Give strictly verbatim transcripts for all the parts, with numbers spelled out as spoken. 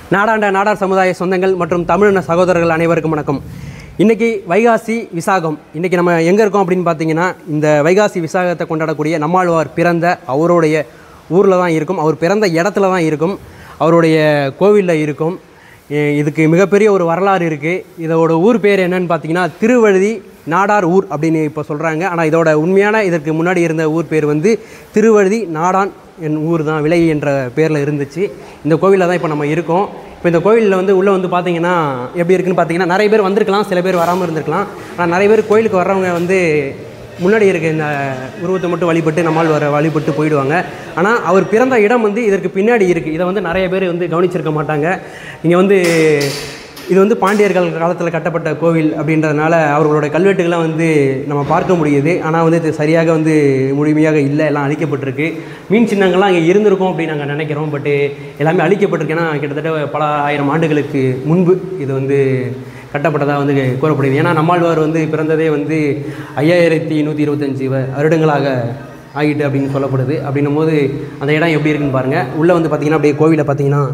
நாடாண்ட நாடார் சமுதாய சொந்தங்கள் மற்றும் தமிழின சகோதரர்கள் அனைவருக்கும் வணக்கம். இன்றைக்கி வைகாசி விசாகம். இன்றைக்கி நம்ம எங்கே இருக்கோம் அப்படின்னு பார்த்தீங்கன்னா, இந்த வைகாசி விசாகத்தை கொண்டாடக்கூடிய நம்மாழ்வார் பிறந்த அவருடைய ஊரில் தான் இருக்கும். அவர் பிறந்த இடத்துல தான் இருக்கும், அவருடைய கோவிலில் இருக்கும். இதுக்கு மிகப்பெரிய ஒரு வரலாறு இருக்குது. இதோட ஊர் பேர் என்னன்னு பார்த்தீங்கன்னா திருவழுதி நாடார் ஊர் அப்படின்னு இப்போ சொல்கிறாங்க. ஆனால் இதோட உண்மையான இதற்கு முன்னாடி இருந்த ஊர் பேர் வந்து திருவழுதி நாடான் என் ஊர் தான், விலை என்ற பேரில் இருந்துச்சு. இந்த கோவிலில் தான் இப்போ நம்ம இருக்கோம். இப்போ இந்த கோவிலில் வந்து உள்ளே வந்து பார்த்திங்கன்னா எப்படி இருக்குன்னு பார்த்தீங்கன்னா, நிறைய பேர் வந்திருக்கலாம், சில பேர் வராமல் இருந்திருக்கலாம். ஆனால் நிறைய பேர் கோயிலுக்கு வர்றவங்க வந்து முன்னாடி இருக்க இந்த உருவத்தை மட்டும் வழிபட்டு நம்மால் வர வழிபட்டு போயிடுவாங்க. ஆனால் அவர் பிறந்த இடம் வந்து இதற்கு பின்னாடி இருக்குது. இதை வந்து நிறைய பேர் வந்து கவனிச்சிருக்க மாட்டாங்க. இங்கே வந்து இது வந்து பாண்டியர்கள் காலத்தில் கட்டப்பட்ட கோவில் அப்படின்றதுனால அவர்களோட கல்வெட்டுகள்லாம் வந்து நம்ம பார்க்க முடியுது. ஆனால் வந்து இது சரியாக வந்து முழுமையாக இல்லை, எல்லாம் அழிக்கப்பட்டிருக்கு. மீன் சின்னங்கள்லாம் இங்கே இருந்திருக்கும் அப்படின்னு நாங்கள் நினைக்கிறோம். பட்டு எல்லாமே அழிக்கப்பட்டிருக்கு. ஏன்னா கிட்டத்தட்ட பல ஆயிரம் ஆண்டுகளுக்கு முன்பு இது வந்து கட்டப்பட்டதாக வந்து கூறப்படுது. ஏன்னா நம்மாழ்வார் வந்து பிறந்ததே வந்து ஐயாயிரத்தி நூற்றி இருபத்தஞ்சி வருடங்களாக ஆகிட்டு அப்படின்னு சொல்லப்படுது. அப்படின்னும் போது அந்த இடம் எப்படி இருக்குன்னு பாருங்கள். உள்ளே வந்து பார்த்திங்கன்னா அப்படியே கோவிலை பார்த்திங்கன்னா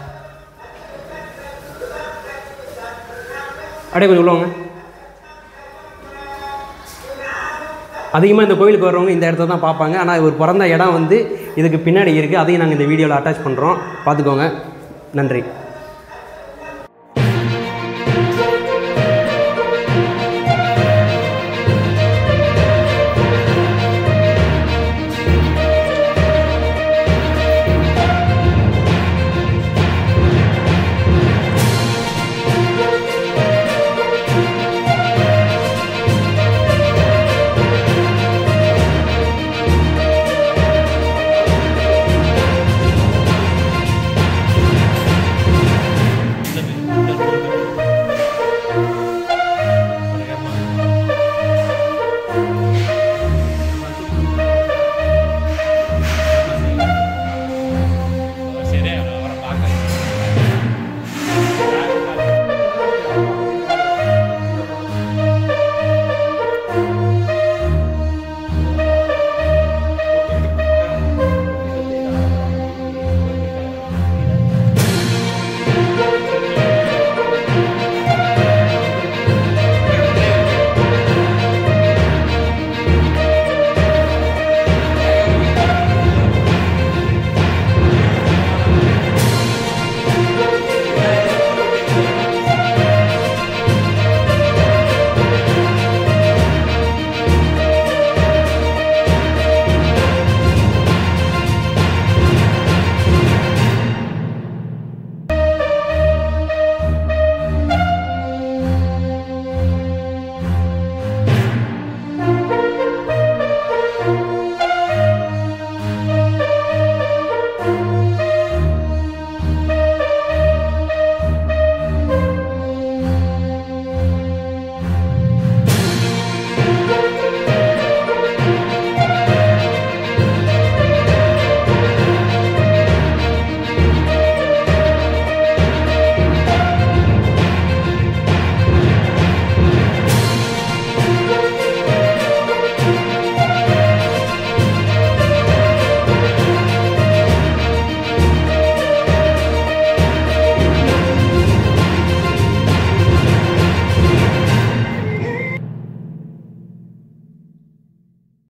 அப்படியே கொஞ்சம் உள்ளவங்க. அதிகமாக இந்த கோவிலுக்கு வர்றவங்க இந்த இடத்த தான் பார்ப்பாங்க. ஆனால் இவர் பிறந்த இடம் வந்து இதுக்கு பின்னாடி இருக்குது. அதையும் நாங்கள் இந்த வீடியோவில் அட்டாச் பண்ணுறோம், பார்த்துக்கோங்க. நன்றி.